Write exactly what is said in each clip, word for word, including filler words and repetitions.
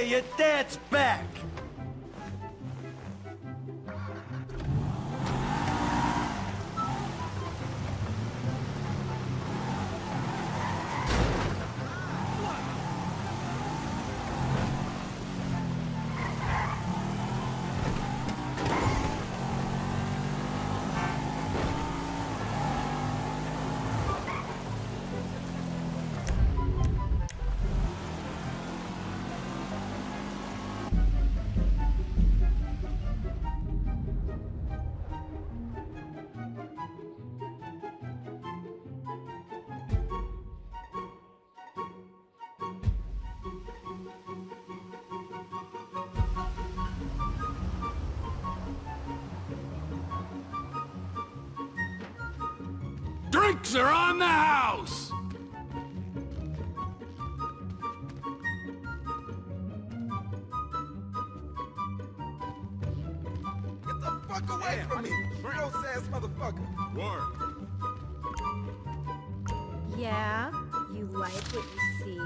get your dance back! Drinks are on the house! Get the fuck away Damn, from me, drink. gross ass motherfucker. Word. Yeah? You like what you see?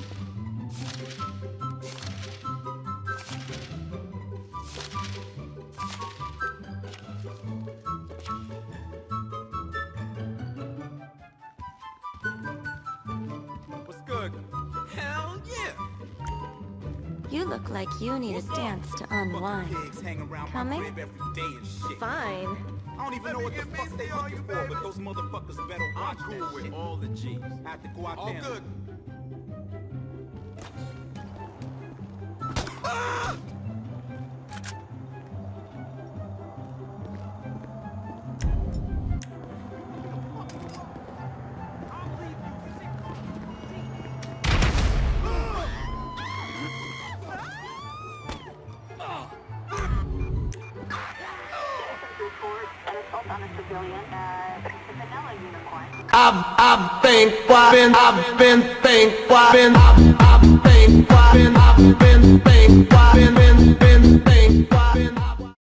What's good? Hell yeah! You look like you need a dance to unwind. Fucking pigs hang around Coming? my crib every day and shit. Fine. I don't even know what the fuck they looking for, but those motherfuckers better watch I'm cool that with shit. all the G's. Have to go out All there. and- good. Ah! I've, I've been, I've been, I've been, think, I've been, I've, I've been, I've been, I've been.